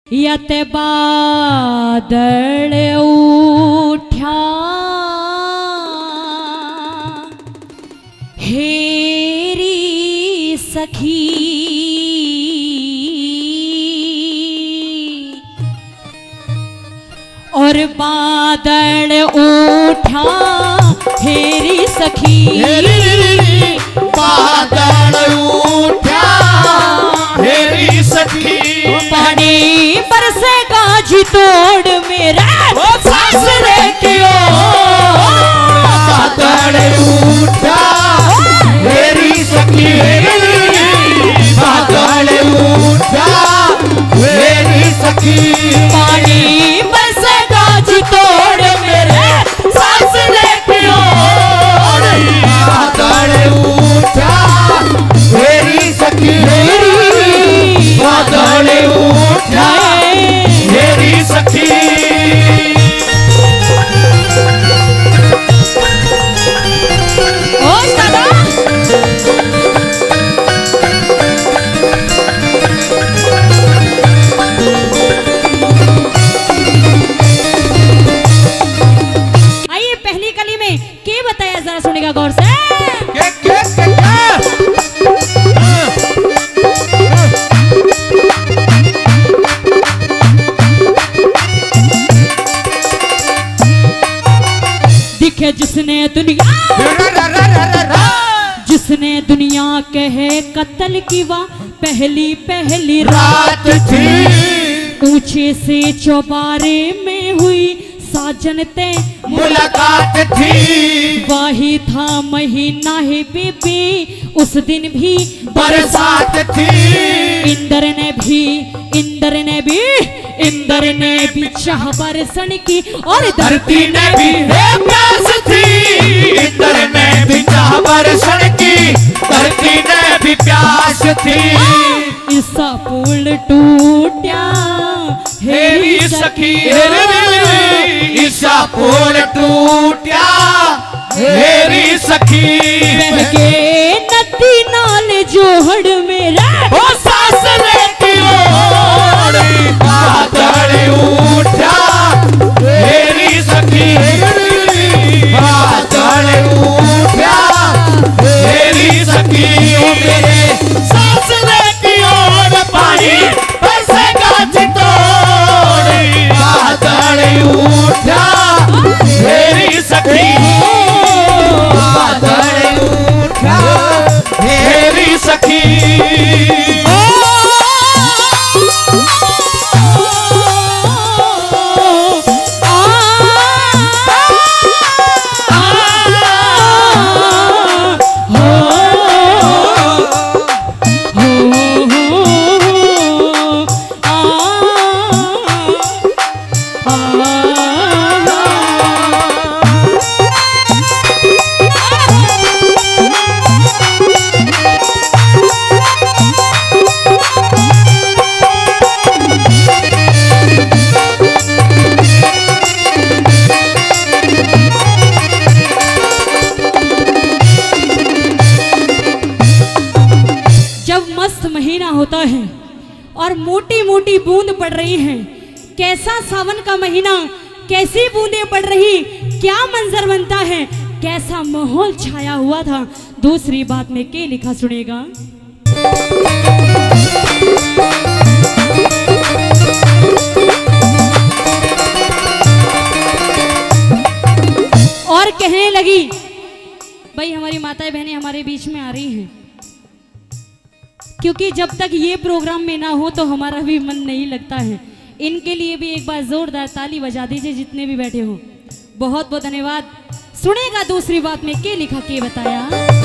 यत बादल उठा हेरी सखी और बादल उठा हेरी सखी बादल उठा हेरी सखी पानी बरसे गाजी तोड़ मेरा सासरे की बादल उठा हेरी सखी बादल उठा हेरी सखी पानी बरसे गाजी तोड़ मेरे सासरे की बादल उठा हेरी सखी बादल उठा हेरी सखी सुनेगा गौर से दिखे जिसने दुनिया कहे कत्ल की वाह पहली पहली रात थी ऊंचे से चौबारे में हुई साजनते मुलाकात थी वही था महीना है बेबी उस दिन भी बरसात थी इंद्र ने भी चाह बरसन की और धरती ने भी प्यास थी इंद्र ने भी चाह बरसन की धरती ने भी प्यास थी इसका पुल टूटा हेरी सखी ईसा पुल टूटा हेरी सखी बहके नदी नाल जोहड़ मेरा ओ सासरे की ओर बादल उठा हेरी सखी बादल उठा हेरी सखी ओ मेरे सासरे की ओर पानी बरसे गाजी तोड़ बादल उठा हेरी सखी बादल उठा हेरी सखी होता है और मोटी मोटी बूंद पड़ रही है। कैसा सावन का महीना, कैसी बूंदें पड़ रही, क्या मंजर बनता है, कैसा माहौल छाया हुआ था। दूसरी बात में क्या लिखा सुनेगा। और कहने लगी भाई हमारी माताएं बहनें हमारे बीच में आ रही हैं, क्योंकि जब तक ये प्रोग्राम में ना हो तो हमारा भी मन नहीं लगता है। इनके लिए भी एक बार जोरदार ताली बजा दीजिए जितने भी बैठे हो। बहुत बहुत धन्यवाद। सुनेगा दूसरी बात में क्या लिखा के बताया।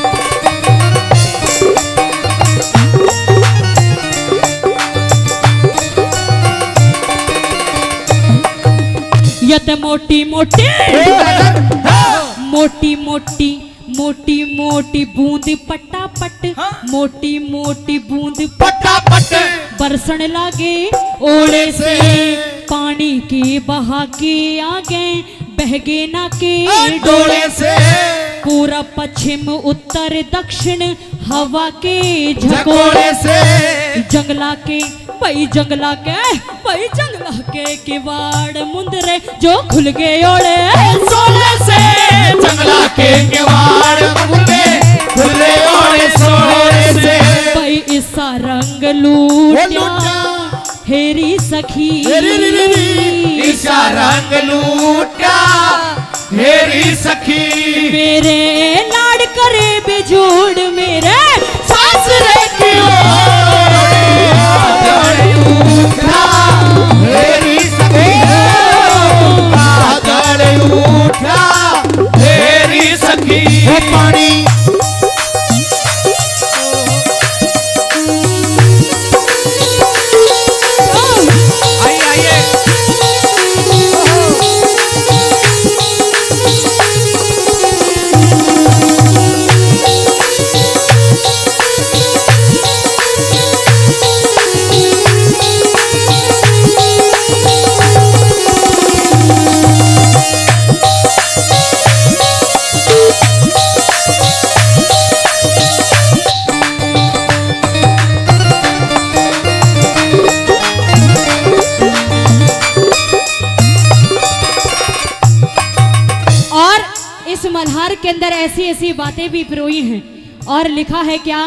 यत मोटी मोटी मोटी मोटी मोटी मोटी बूंद पटापट, मोटी मोटी बूंद पटापट बरसने लागे ओले से, पानी के बहा के आगे बहगे ना के डोले से, पूरा पश्चिम उत्तर दक्षिण हवा के झकोड़े से, जंगला के भाई जंगला के किवाड़ मुंदरे जो खुल गए ओड़े सोने से जंगला के किवाड़ खुले ओड़े सोने से भाई इसा रंग लूटा हेरी सखी ईशा रंग लूटा हेरी सखी मेरे लाड़ करे बेजोड़ मेरे सासरे की ओर उठा हेरी सखी बादल उठा हेरी सखी पानी मल्हार के अंदर ऐसी ऐसी बातें भी पिरोई हैं और लिखा है क्या,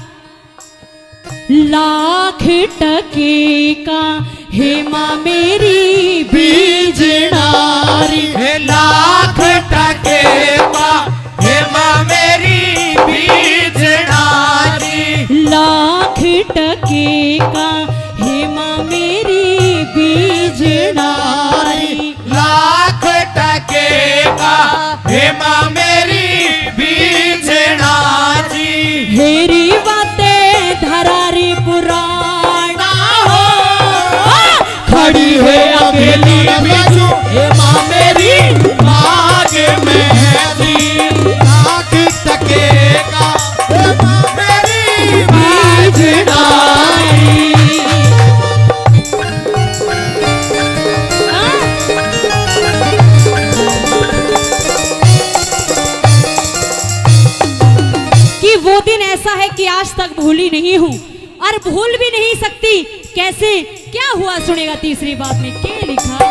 लाख टके का हेमा मेरी बीजनारी, लाख टके का हेमा मेरी बीजनारी, लाख टके का हेमा मेरी बीजनारी, लाख टके का हेमा मेरी बीजनारी, हेरी बातें धरारी पुराना हो, खड़ी है अकेली बीजू हेमा मेरी बाग में दी, लाख टके का हेमा मेरी बीजनारी। वो दिन ऐसा है कि आज तक भूली नहीं हूँ और भूल भी नहीं सकती। कैसे क्या हुआ सुनेगा तीसरी बात में क्या लिखा,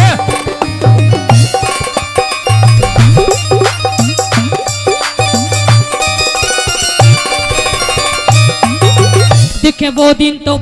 देखे वो दिन तो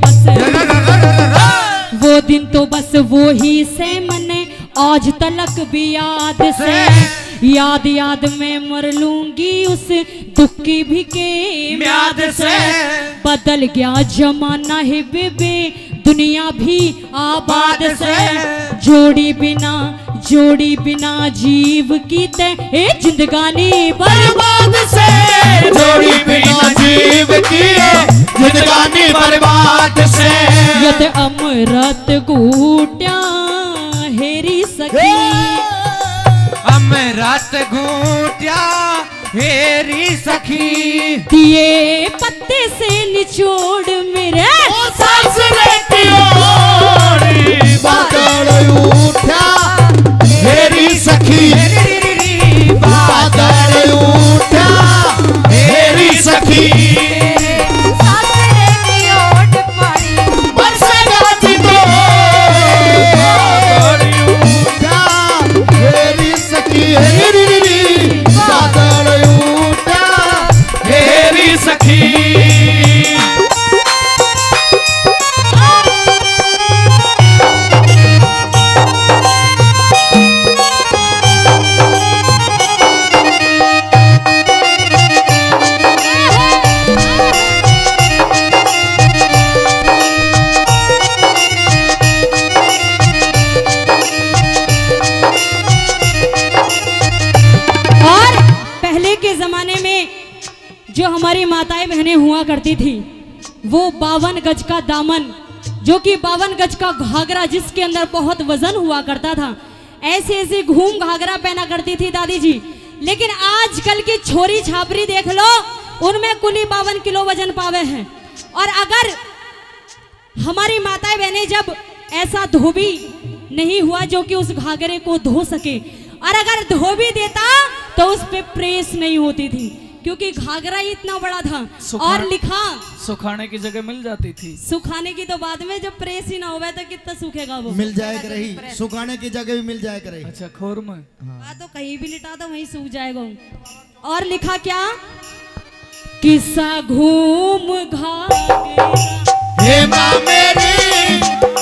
बस वो ही से मने आज तलक भी याद से, याद याद में मर लूंगी उस दुख की भी के म्याद से, बदल गया जमाना है बेबे दुनिया भी आबाद से, जोड़ी बिना जीव की ते जिंदगानी बर्बाद से, जोड़ी बिना जीव की जिंदगानी बर्बाद से, यत अमृत घूट्या हेरी सखी, अमृत घूट्या हेरी सखी, दिए पत्ते से निचोड़ मेरे सासरे की ओर बादल उठा हेरी सखी, बादल उठा हेरी सखी, सासरे की ओट पड़ी बरसेगा जितो उठा हेरी सखी, हेरी बादल उठा हेरी सखी। जो हमारी माताएं बहनें हुआ करती थी वो 52 गज का दामन, जो कि 52 गज का घाघरा जिसके अंदर बहुत वजन हुआ करता था, ऐसे ऐसे घूम घाघरा पहना करती थी दादी जी। लेकिन आजकल की छोरी छापरी देख लो, उनमें कुल 52 किलो वजन पावे हैं। और अगर हमारी माताएं बहनें जब ऐसा धोबी नहीं हुआ जो कि उस घाघरे को धो सके, और अगर धो भी देता तो उस पे प्रेस नहीं होती थी, क्योंकि घाघरा ही इतना बड़ा था। सुखा- और लिखा सुखाने की जगह मिल जाती थी। सुखाने की तो बाद में, जब प्रेस ही ना होगा तो कितना सूखेगा वो। मिल जाए रही, सुखाने की जगह भी मिल जाए रही। अच्छा खोर में तो कहीं भी लिटा दो वहीं सूख जाएगा। और लिखा क्या, किस्सा घूम घाघरा, हे माँ मेरी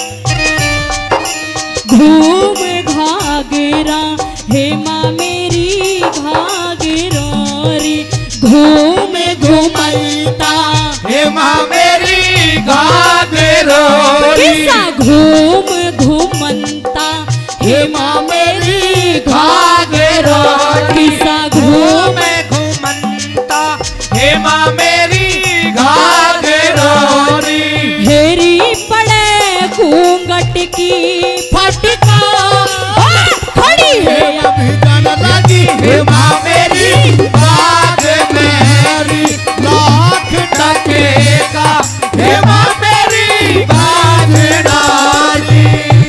घूम घाघरा, हे माँ मेरी घाघरा रे, घूम घूमता, हे माँ मेरी घाघरा, किस्सा घूम घूमता, हे माँ मेरी घाघरा, किस्सा घूम घूमता, हे माँ मेरी घाघरा, हेरी पड़े घूंघट की फटका, खड़ी है अभी गाना लगी, हे माँ मेरी बाग मेरी लाख टके का, हे माँ मेरी बाग नारी।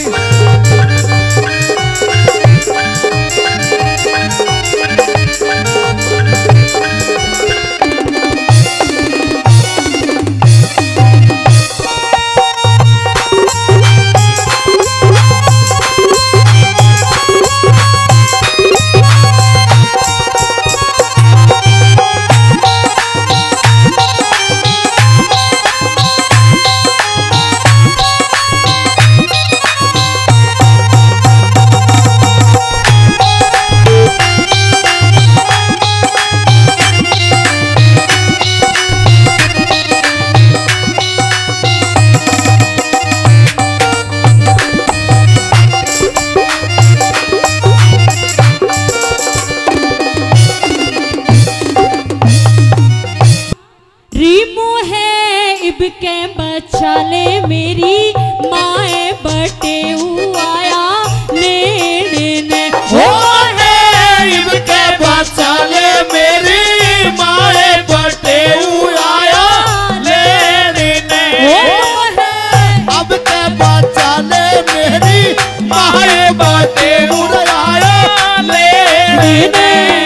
रीमो है इब के बच्चा ले मेरी माए बटे आया लेने ओ नेब के बचाले मेरी माए बटे आया लेने, अब के बचाले मेरी माए बटे आया लेने।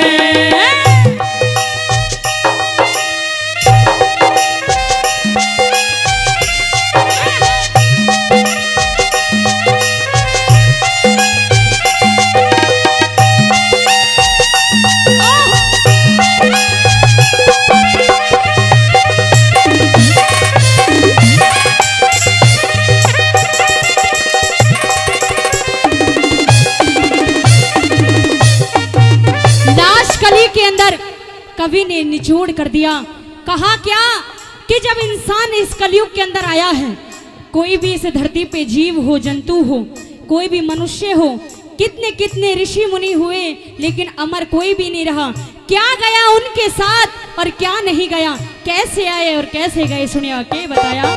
के अंदर कवि ने निचोड़ कर दिया। कहा क्या कि जब इंसान इस कलयुग के अंदर आया है, कोई भी इस धरती पे जीव हो, जंतु हो, कोई भी मनुष्य हो, कितने कितने ऋषि मुनि हुए, लेकिन अमर कोई भी नहीं रहा। क्या गया उनके साथ और क्या नहीं गया, कैसे आए और कैसे गए, सुनिए के बताया।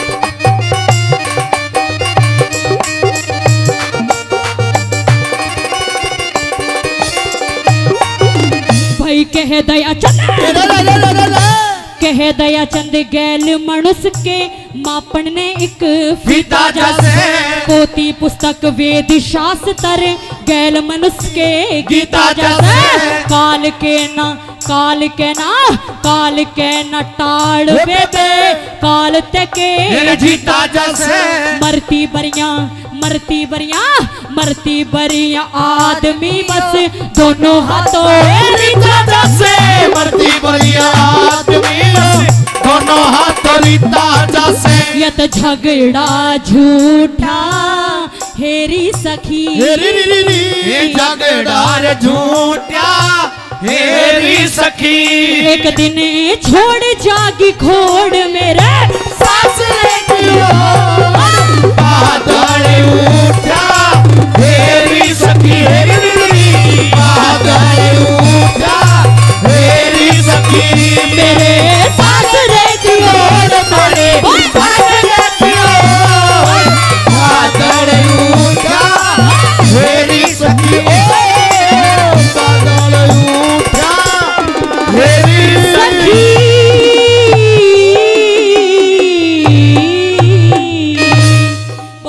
भाई कह दया कह दया चंद गैल मनुष्य के मापन ने एक फीता जैसे, पोती पुस्तक वेद शास्त्र गैल मनुष्य के गीता जैसे, काल के न टाड़ बेबे काल तके जीता जैसे, मरती बरिया आदमी बस दोनों हाथों रीता जैसे, मरती बरिया आदमी दोनों हाथों रीता जैसे। यत झगड़ा झूठा हेरी सखी, ये झगड़ा झूठा हेरी सखी, एक दिन छोड़ जागी खोड़ में